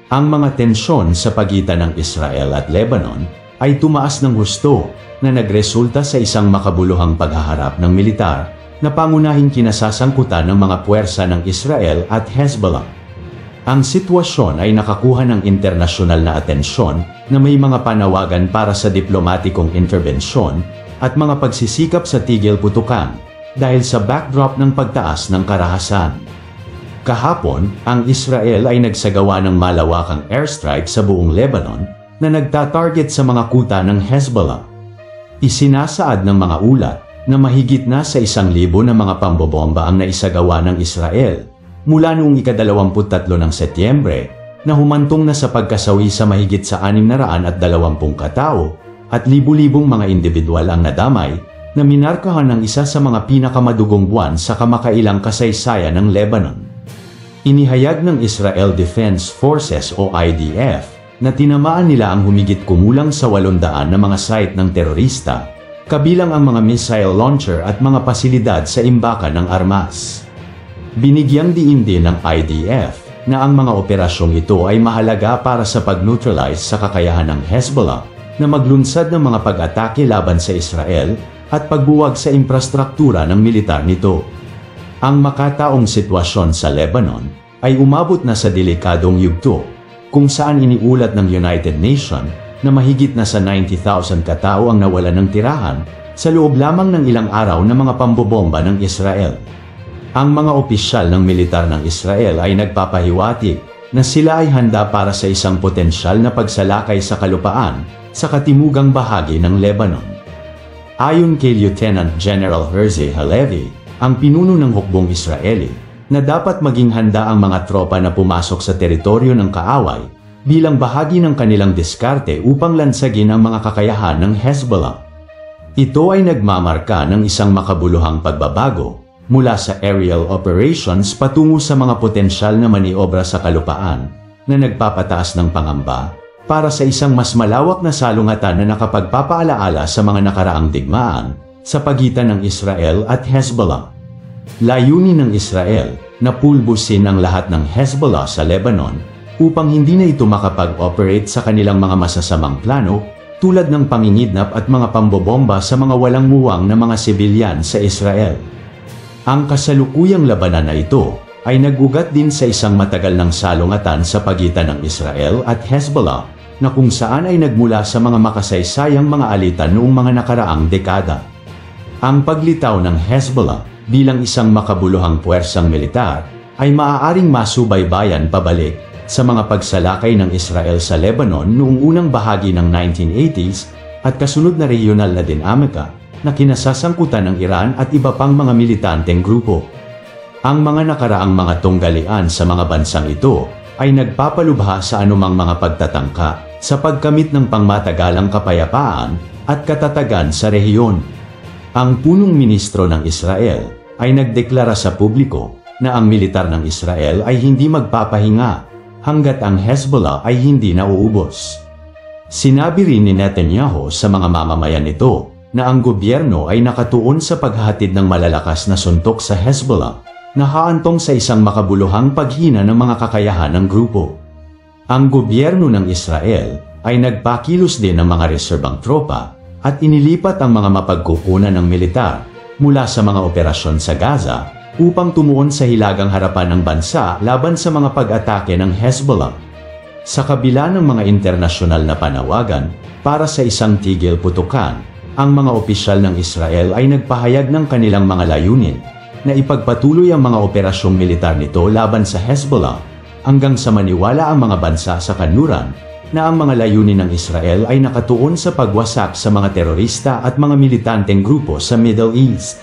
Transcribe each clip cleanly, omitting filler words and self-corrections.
Ang mga tensyon sa pagitan ng Israel at Lebanon ay tumaas ng husto na nagresulta sa isang makabuluhang paghaharap ng militar na pangunahing kinasasangkutan ng mga puwersa ng Israel at Hezbollah. Ang sitwasyon ay nakakuha ng internasyonal na atensyon na may mga panawagan para sa diplomatikong interbensyon at mga pagsisikap sa tigil putukan dahil sa backdrop ng pagtaas ng karahasan. Kahapon, ang Israel ay nagsagawa ng malawakang airstrike sa buong Lebanon na nagtatarget sa mga kuta ng Hezbollah. Isinasaad ng mga ulat na mahigit na sa 1,000 na mga pambobomba ang naisagawa ng Israel mula noong ika-23 ng Setyembre na humantong na sa pagkasawi sa mahigit sa 620 katao at libu-libong mga individual ang nadamay na minarkahan ng isa sa mga pinakamadugong buwan sa kamakailang kasaysayan ng Lebanon. Inihayag ng Israel Defense Forces o IDF na tinamaan nila ang humigit kumulang sa 800 na mga site ng terorista, kabilang ang mga missile launcher at mga pasilidad sa imbakan ng armas. Binigyang diin din ng IDF na ang mga operasyong ito ay mahalaga para sa pag-neutralize sa kakayahan ng Hezbollah na maglunsad ng mga pag-atake laban sa Israel at pagbuwag sa infrastruktura ng militar nito. Ang makataong sitwasyon sa Lebanon ay umabot na sa delikadong yugto kung saan iniulat ng United Nations na mahigit na sa 90,000 katao ang nawalan ng tirahan sa loob lamang ng ilang araw na mga pambobomba ng Israel. Ang mga opisyal ng militar ng Israel ay nagpapahiwatig na sila ay handa para sa isang potensyal na pagsalakay sa kalupaan sa katimugang bahagi ng Lebanon. Ayon kay Lieutenant General Herzi Halevi, ang pinuno ng hukbong Israeli, na dapat maging handa ang mga tropa na pumasok sa teritoryo ng kaaway bilang bahagi ng kanilang diskarte upang lansagin ang mga kakayahan ng Hezbollah. Ito ay nagmamarka ng isang makabuluhang pagbabago mula sa aerial operations patungo sa mga potensyal na maniobra sa kalupaan na nagpapataas ng pangamba para sa isang mas malawak na salungatan na nakapagpapaalaala sa mga nakaraang digmaan sa pagitan ng Israel at Hezbollah. Layunin ng Israel na pulbusin ang lahat ng Hezbollah sa Lebanon upang hindi na ito makapag-operate sa kanilang mga masasamang plano tulad ng pangingidnap at mga pambobomba sa mga walang muwang na mga sibilyan sa Israel. Ang kasalukuyang labanan na ito ay nagugat din sa isang matagal ng salungatan sa pagitan ng Israel at Hezbollah na kung saan ay nagmula sa mga makasaysayang mga alitan noong mga nakaraang dekada. Ang paglitaw ng Hezbollah bilang isang makabuluhang puwersang militar ay maaaring masubaybayan pabalik sa mga pagsalakay ng Israel sa Lebanon noong unang bahagi ng 1980s at kasunod na regional na dinamika na kinasasangkutan ng Iran at iba pang mga militanteng grupo. Ang mga nakaraang mga tunggalian sa mga bansang ito ay nagpapalubha sa anumang mga pagtatangka sa pagkamit ng pangmatagalang kapayapaan at katatagan sa rehiyon. Ang punong ministro ng Israel ay nagdeklara sa publiko na ang militar ng Israel ay hindi magpapahinga hanggat ang Hezbollah ay hindi nauubos. Sinabi rin ni Netanyahu sa mga mamamayan nito na ang gobyerno ay nakatuon sa paghahatid ng malalakas na suntok sa Hezbollah na haantong sa isang makabuluhang paghina ng mga kakayahan ng grupo. Ang gobyerno ng Israel ay nagpakilos din ng mga reserbang tropa at inilipat ang mga mapagkukunan ng militar mula sa mga operasyon sa Gaza upang tumuon sa hilagang harapan ng bansa laban sa mga pag-atake ng Hezbollah. Sa kabila ng mga internasyonal na panawagan para sa isang tigil putukan, ang mga opisyal ng Israel ay nagpahayag ng kanilang mga layunin na ipagpatuloy ang mga operasyong militar nito laban sa Hezbollah hanggang sa maniwala ang mga bansa sa kanluran na ang mga layunin ng Israel ay nakatuon sa pagwasak sa mga terorista at mga militanteng grupo sa Middle East.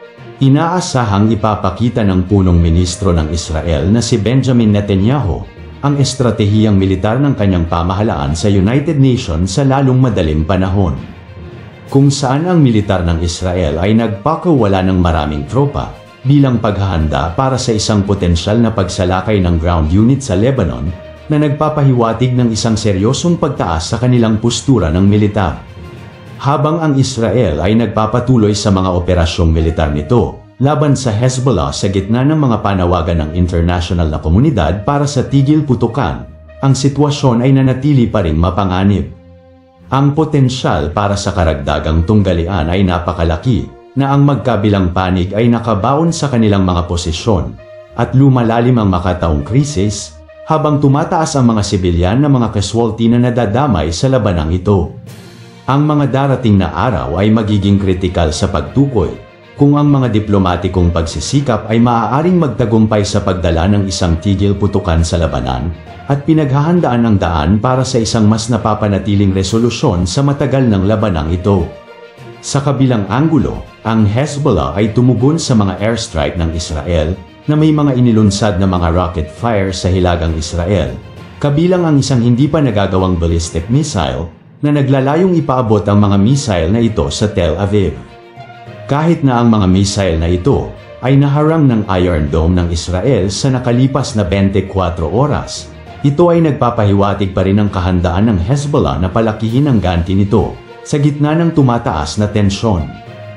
Inaasahang ipapakita ng punong ministro ng Israel na si Benjamin Netanyahu ang estratehiyang militar ng kanyang pamahalaan sa United Nations sa lalong madaling panahon, kung saan ang militar ng Israel ay nagpakawala ng maraming tropa bilang paghahanda para sa isang potensyal na pagsalakay ng ground unit sa Lebanon na nagpapahiwatig ng isang seryosong pagtaas sa kanilang postura ng militar. Habang ang Israel ay nagpapatuloy sa mga operasyong militar nito laban sa Hezbollah sa gitna ng mga panawagan ng international na komunidad para sa tigil putukan, ang sitwasyon ay nanatili pa ring mapanganib. Ang potensyal para sa karagdagang tunggalian ay napakalaki na ang magkabilang panig ay nakabaon sa kanilang mga posisyon at lumalalim ang makataong krisis habang tumataas ang mga sibilyan na mga casualty na nadadamay sa labanang ito. Ang mga darating na araw ay magiging kritikal sa pagtukoy kung ang mga diplomatikong pagsisikap ay maaaring magtagumpay sa pagdala ng isang tigil putukan sa labanan at pinaghahandaan ang daan para sa isang mas napapanatiling resolusyon sa matagal ng labanang ito. Sa kabilang anggulo, ang Hezbollah ay tumugon sa mga airstrike ng Israel na may mga inilunsad na mga rocket fire sa hilagang Israel, kabilang ang isang hindi pa nagagawang ballistic missile na naglalayong ipaabot ang mga missile na ito sa Tel Aviv. Kahit na ang mga missile na ito ay naharang ng Iron Dome ng Israel sa nakalipas na 24 oras, ito ay nagpapahiwatig pa rin ang kahandaan ng Hezbollah na palakihin ang ganti nito sa gitna ng tumataas na tensyon.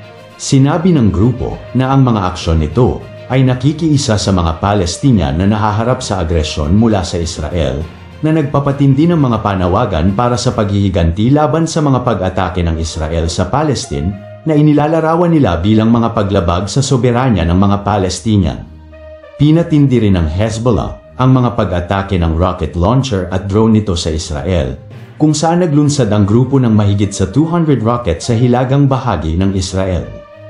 Sinabi ng grupo na ang mga aksyon nito ay nakikiisa sa mga Palestinian na nahaharap sa agresyon mula sa Israel na nagpapatindi ng mga panawagan para sa paghihiganti laban sa mga pag-atake ng Israel sa Palestine na inilalarawan nila bilang mga paglabag sa soberanya ng mga Palestinian. Pinatindi rin ng Hezbollah ang mga pag-atake ng rocket launcher at drone nito sa Israel, kung saan naglunsad ang grupo ng mahigit sa 200 rockets sa hilagang bahagi ng Israel.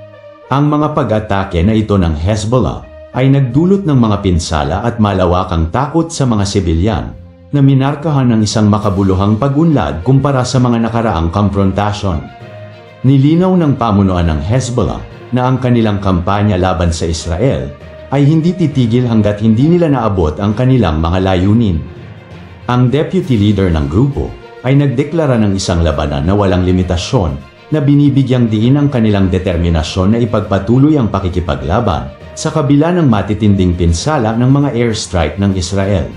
Ang mga pag-atake na ito ng Hezbollah ay nagdulot ng mga pinsala at malawakang takot sa mga sibilyan na minarkahan ng isang makabuluhang pag-unlad kumpara sa mga nakaraang komprontasyon. Nilinaw ng pamunuan ng Hezbollah na ang kanilang kampanya laban sa Israel ay hindi titigil hanggat hindi nila naabot ang kanilang mga layunin. Ang deputy leader ng grupo ay nagdeklara ng isang labanan na walang limitasyon na binibigyang diin ang kanilang determinasyon na ipagpatuloy ang pakikipaglaban sa kabila ng matitinding pinsala ng mga airstrike ng Israel.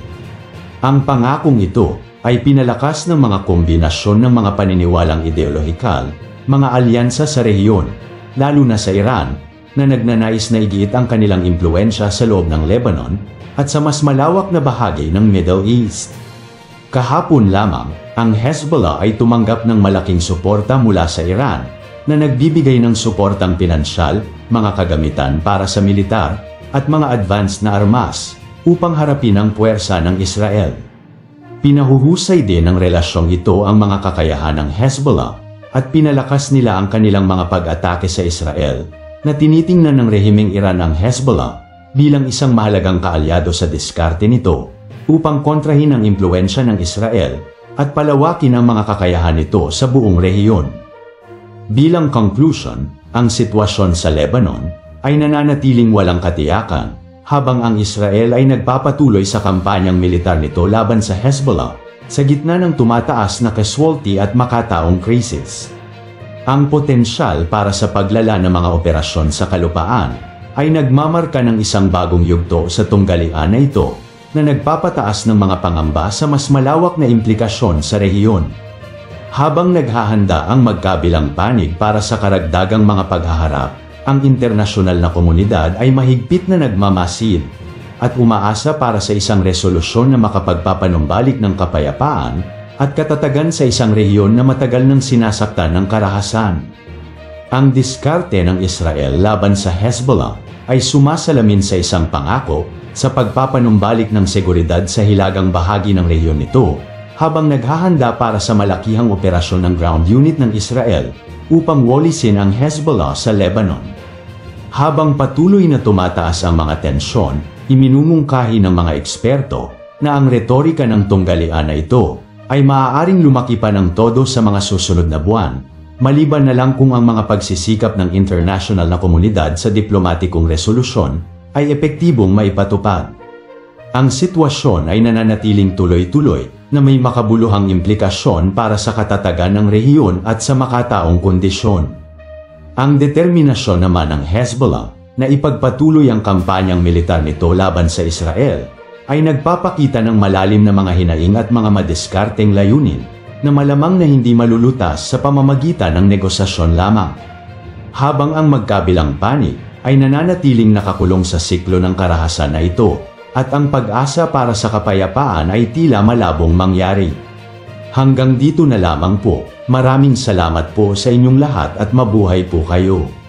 Ang pangakong ito ay pinalakas ng mga kombinasyon ng mga paniniwalang ideolohikal, mga alyansa sa rehiyon, lalo na sa Iran, na nagnanais na igiit ang kanilang impluensya sa loob ng Lebanon at sa mas malawak na bahagi ng Middle East. Kahapon lamang, ang Hezbollah ay tumanggap ng malaking suporta mula sa Iran na nagbibigay ng suportang pinansyal, mga kagamitan para sa militar, at mga advanced na armas upang harapin ang puwersa ng Israel. Pinahuhusay din ng relasyong ito ang mga kakayahan ng Hezbollah at pinalakas nila ang kanilang mga pag-atake sa Israel na tinitingnan ng rehimeng Iran ang Hezbollah bilang isang mahalagang kaalyado sa diskarte nito upang kontrahin ang impluensya ng Israel at palawakin ang mga kakayahan nito sa buong rehiyon. Bilang conclusion, ang sitwasyon sa Lebanon ay nananatiling walang katiyakan habang ang Israel ay nagpapatuloy sa kampanyang militar nito laban sa Hezbollah sa gitna ng tumataas na casualty at makataong krisis. Ang potensyal para sa paglala ng mga operasyon sa kalupaan ay nagmamarka ng isang bagong yugto sa tunggalian na ito na nagpapataas ng mga pangamba sa mas malawak na implikasyon sa rehiyon. Habang naghahanda ang magkabilang panig para sa karagdagang mga paghaharap, ang internasyonal na komunidad ay mahigpit na nagmamasid at umaasa para sa isang resolusyon na makapagpapanumbalik ng kapayapaan at katatagan sa isang rehiyon na matagal nang sinasaktan ng karahasan. Ang diskarte ng Israel laban sa Hezbollah ay sumasalamin sa isang pangako sa pagpapanumbalik ng seguridad sa hilagang bahagi ng rehiyon nito, habang naghahanda para sa malakihang operasyon ng ground unit ng Israel upang walisin ang Hezbollah sa Lebanon. Habang patuloy na tumataas ang mga tensyon, iminumungkahi ng mga eksperto na ang retorika ng tunggalian na ito ay maaaring lumaki pa ng todo sa mga susunod na buwan, maliban na lang kung ang mga pagsisikap ng international na komunidad sa diplomatikong resolusyon ay epektibong maipatupad. Ang sitwasyon ay nananatiling tuloy-tuloy na may makabuluhang implikasyon para sa katatagan ng rehiyon at sa makataong kondisyon. Ang determinasyon naman ng Hezbollah na ipagpatuloy ang kampanyang militar nito laban sa Israel ay nagpapakita ng malalim na mga hinaing at mga madiskarteng layunin na malamang na hindi malulutas sa pamamagitan ng negosasyon lamang. Habang ang magkabilang panig ay nananatiling nakakulong sa siklo ng karahasan na ito, at ang pag-asa para sa kapayapaan ay tila malabong mangyari. Hanggang dito na lamang po. Maraming salamat po sa inyong lahat at mabuhay po kayo.